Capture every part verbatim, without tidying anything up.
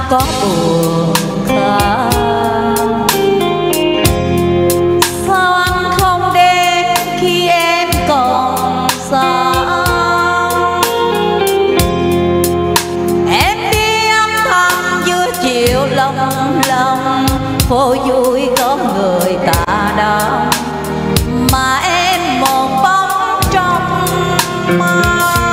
có buồn không? Sao anh không đến khi em còn xa? Em đi âm thầm giữa chiều lòng lòng, phố vui có người ta đông, mà em một bóng trong mơ.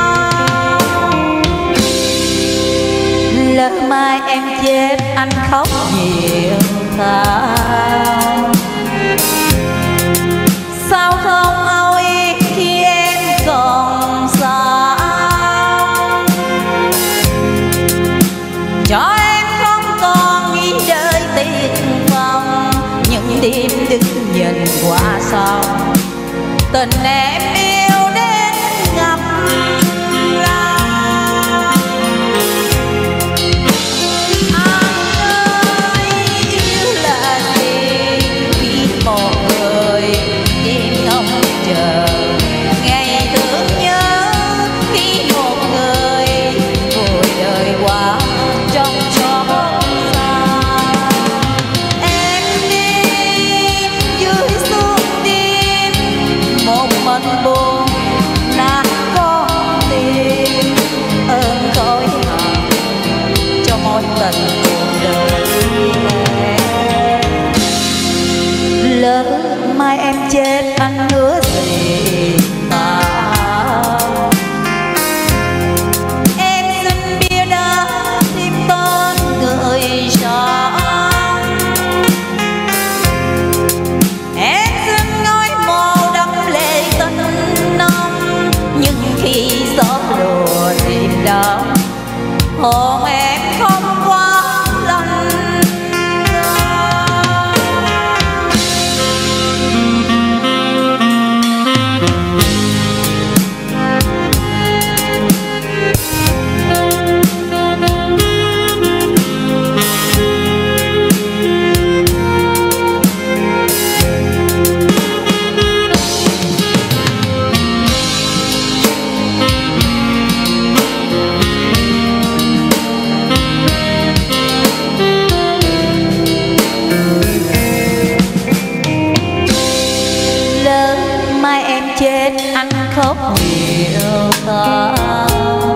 Lỡ mai em chết anh khóc nhiều không? Sao không âu yếm khi em còn xa? Cho em không còn nghĩ đời tiếc vong, những đêm đứng nhìn qua sông, tình em yêu đến ngập lòng. Anh ơi, yêu là gì? Biết một người yên ngóng chờ ngày thương nhớ, khi một người vùi đời qua trong chốn xa. Em đi dưới suốt đêm một mình buồn nát con tim, ơn khói hờn cho mối tình cuộc đời em. Lỡ mai em chết anh hứa gì mà em xin bia đá thêm tên người sống. Em xin ngôi mộ đắm lệ tình nồng, nhưng khi gió lùa tìm đắm hồn em không quá lạnh. Lỡ mai em chết anh khóc nhiều không?